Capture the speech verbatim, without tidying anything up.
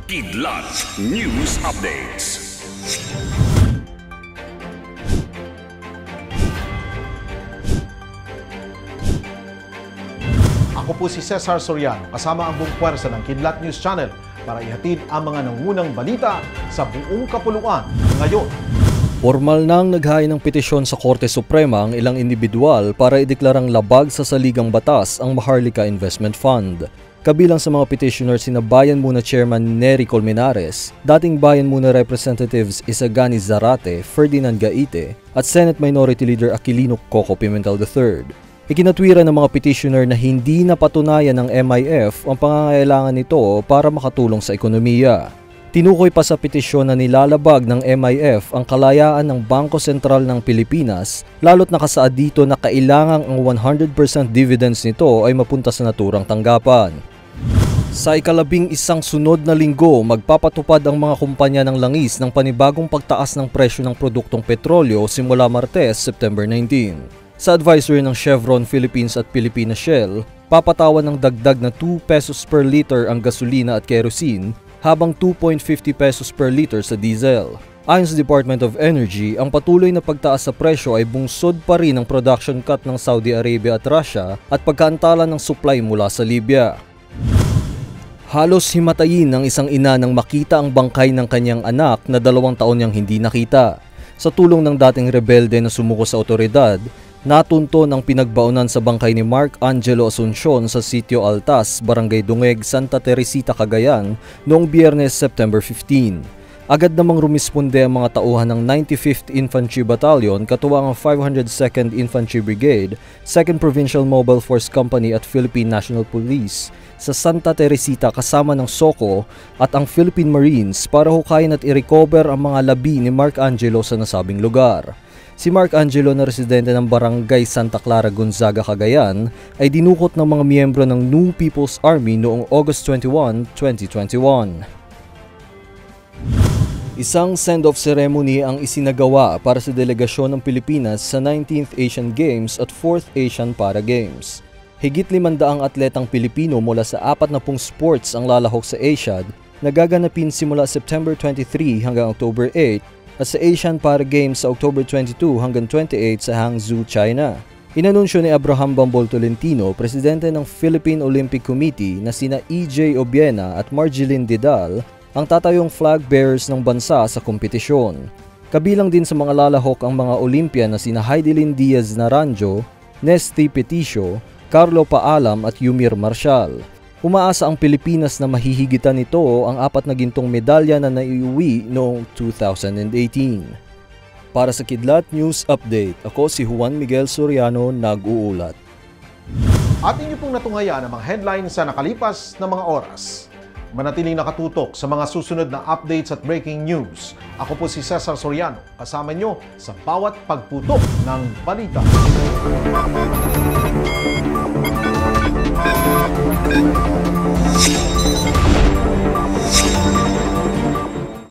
Kidlat News Updates. Ako po si Cesar Soriano, kasama ang buong puwersa ng Kidlat News Channel para ihatid ang mga nangunang balita sa buong kapuluan ngayon. Formal nang naghain ng petisyon sa Korte Suprema ang ilang individual para ideklarang labag sa saligang batas ang Maharlika Investment Fund. Kabilang sa mga petitioner sina Bayan Muna Chairman Nery Colmenares, dating Bayan Muna Representatives Isagani Zarate, Ferdinand Gaite, at Senate Minority Leader Aquilino Coco Pimentel the third. Ikinatwira ng mga petitioner na hindi napatunayan ng M I F ang pangangailangan nito para makatulong sa ekonomiya. Tinukoy pa sa petisyon na nilalabag ng M I F ang kalayaan ng Bangko Sentral ng Pilipinas, lalo't nakasaad dito na kailangang ang one hundred percent dividends nito ay mapunta sa naturang tanggapan. Sa ikalabing isang sunod na linggo, magpapatupad ang mga kumpanya ng langis ng panibagong pagtaas ng presyo ng produktong petrolyo simula Martes, September nineteenth. Sa advisory ng Chevron Philippines at Pilipinas Shell, papatawan ng dagdag na two pesos per liter ang gasolina at kerosene, habang two point five zero pesos per liter sa diesel. Ayon sa Department of Energy, ang patuloy na pagtaas sa presyo ay bungsod pa rin ng production cut ng Saudi Arabia at Russia at pagkaantala ng supply mula sa Libya. Halos himatayin ng isang ina nang makita ang bangkay ng kanyang anak na dalawang taon niyang hindi nakita. Sa tulong ng dating rebelde na sumuko sa otoridad, natunto ng pinagbaunan sa bangkay ni Mark Angelo Asuncion sa Sitio Altas, Barangay Dungeg, Santa Teresita, Cagayan noong Biyernes, September fifteenth. Agad namang rumisponde ang mga tauhan ng ninety-fifth Infantry Battalion katuwang ang five hundred second Infantry Brigade, second Provincial Mobile Force Company at Philippine National Police sa Santa Teresita kasama ng SOCO at ang Philippine Marines para hukayin at i-recover ang mga labi ni Mark Angelo sa nasabing lugar. Si Mark Angelo na residente ng Barangay Santa Clara, Gonzaga, Cagayan ay dinukot ng mga miyembro ng New People's Army noong August twenty-first, twenty twenty-one. Isang send-off ceremony ang isinagawa para sa delegasyon ng Pilipinas sa nineteenth Asian Games at fourth Asian Para Games. Higit limandaang atletang Pilipino mula sa apat na pung sports ang lalahok sa Asiad na gaganapin simula September twenty-three hanggang October eight at sa Asian Para Games sa October twenty-two hanggang twenty-eight sa Hangzhou, China. Inanunsyo ni Abraham Bambol Tolentino, presidente ng Philippine Olympic Committee, na sina E J Obiena at Marjeline Didal ang tatayong flag bearers ng bansa sa kompetisyon. Kabilang din sa mga lalahok ang mga Olympian na sina Heidelin Diaz Naranjo, Nesty Peticio, Carlo Paalam at Yumir Marshall. Umaasa ang Pilipinas na mahihigitan nito ang apat na gintong medalya na naiuwi noong two thousand eighteen. Para sa Kidlat News Update, ako si Juan Miguel Soriano, nag-uulat. At inyo pong natunghayan ang mga headlines sa nakalipas na mga oras. Manatiling nakatutok sa mga susunod na updates at breaking news. Ako po si Cesar Soriano, kasama nyo sa bawat pagputok ng balita.